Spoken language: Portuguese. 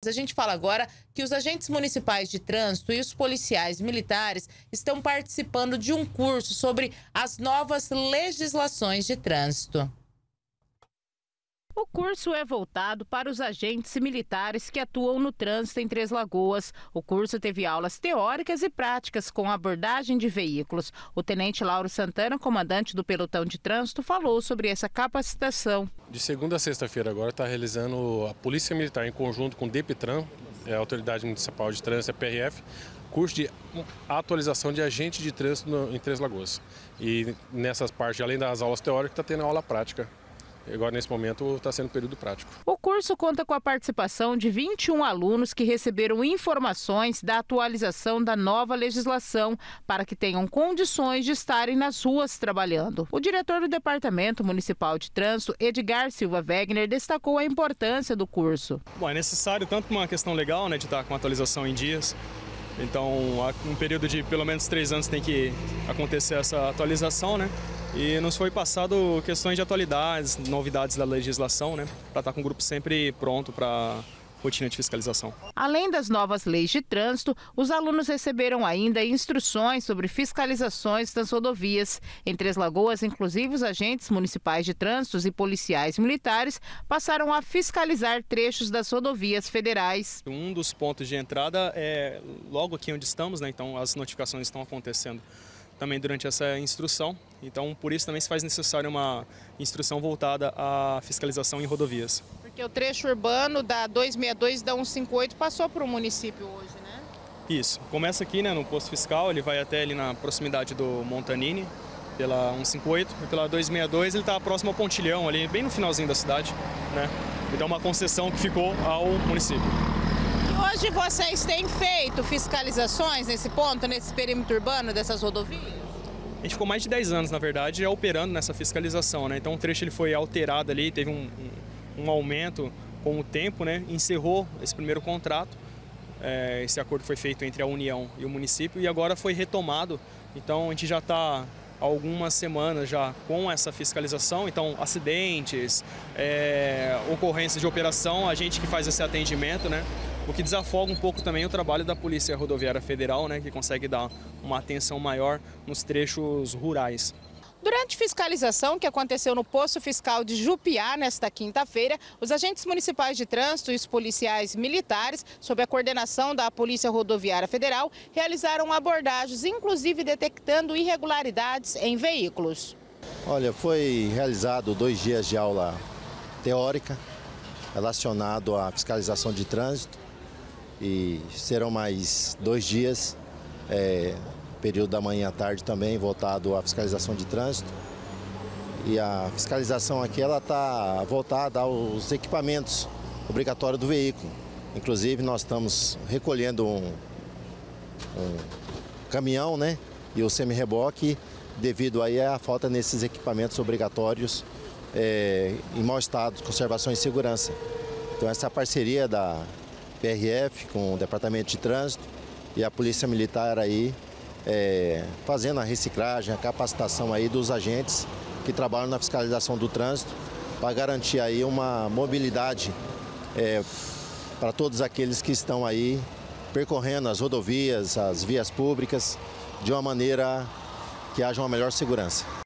A gente fala agora que os agentes municipais de trânsito e os policiais militares estão participando de um curso sobre as novas legislações de trânsito. O curso é voltado para os agentes militares que atuam no trânsito em Três Lagoas. O curso teve aulas teóricas e práticas com abordagem de veículos. O tenente Lauro Santana, comandante do pelotão de trânsito, falou sobre essa capacitação. De segunda a sexta-feira agora está realizando a Polícia Militar em conjunto com o DEPTRAN, a Autoridade Municipal de Trânsito, a PRF, curso de atualização de agente de trânsito em Três Lagoas. E nessas partes, além das aulas teóricas, está tendo aula prática. Agora, nesse momento, está sendo período prático. O curso conta com a participação de 21 alunos que receberam informações da atualização da nova legislação para que tenham condições de estarem nas ruas trabalhando. O diretor do Departamento Municipal de Trânsito, Edgar Silva Wegner, destacou a importância do curso. Bom, é necessário tanto por uma questão legal, de estar com a atualização em dias. Então, um período de pelo menos 3 anos tem que acontecer essa atualização, E nos foi passado questões de atualidades, novidades da legislação, para estar com o grupo sempre pronto para rotina de fiscalização. Além das novas leis de trânsito, os alunos receberam ainda instruções sobre fiscalizações das rodovias. Em Três Lagoas, inclusive, os agentes municipais de trânsito e policiais militares passaram a fiscalizar trechos das rodovias federais. Um dos pontos de entrada é logo aqui onde estamos, então as notificações estão acontecendo também durante essa instrução. Então, por isso também se faz necessário uma instrução voltada à fiscalização em rodovias. Porque o trecho urbano da 262 e da 158 passou para o município hoje, né? Isso. Começa aqui, no posto fiscal, ele vai até ali na proximidade do Montanini, pela 158, e pela 262 ele está próximo ao Pontilhão, ali bem no finalzinho da cidade, Então, é uma concessão que ficou ao município. Hoje vocês têm feito fiscalizações nesse ponto, nesse perímetro urbano dessas rodovias? A gente ficou mais de 10 anos, na verdade, já operando nessa fiscalização, Então o trecho ele foi alterado ali, teve um aumento com o tempo, Encerrou esse primeiro contrato. Esse acordo foi feito entre a União e o município e agora foi retomado. Então a gente já está há algumas semanas já com essa fiscalização. Então acidentes, ocorrências de operação, a gente que faz esse atendimento, O que desafoga um pouco também o trabalho da Polícia Rodoviária Federal, que consegue dar uma atenção maior nos trechos rurais. Durante fiscalização que aconteceu no posto fiscal de Jupiá nesta quinta-feira, os agentes municipais de trânsito e os policiais militares, sob a coordenação da Polícia Rodoviária Federal, realizaram abordagens, inclusive detectando irregularidades em veículos. Olha, foi realizado 2 dias de aula teórica relacionado à fiscalização de trânsito. E serão mais 2 dias, período da manhã à tarde também, voltado à fiscalização de trânsito. E a fiscalização aqui ela está voltada aos equipamentos obrigatórios do veículo. Inclusive nós estamos recolhendo um caminhão, e o semi-reboque, devido aí à falta nesses equipamentos obrigatórios em mau estado de conservação e segurança. Então essa parceria da PRF com o Departamento de Trânsito e a Polícia Militar aí fazendo a reciclagem, a capacitação aí dos agentes que trabalham na fiscalização do trânsito para garantir aí uma mobilidade para todos aqueles que estão aí percorrendo as rodovias, as vias públicas de uma maneira que haja uma melhor segurança.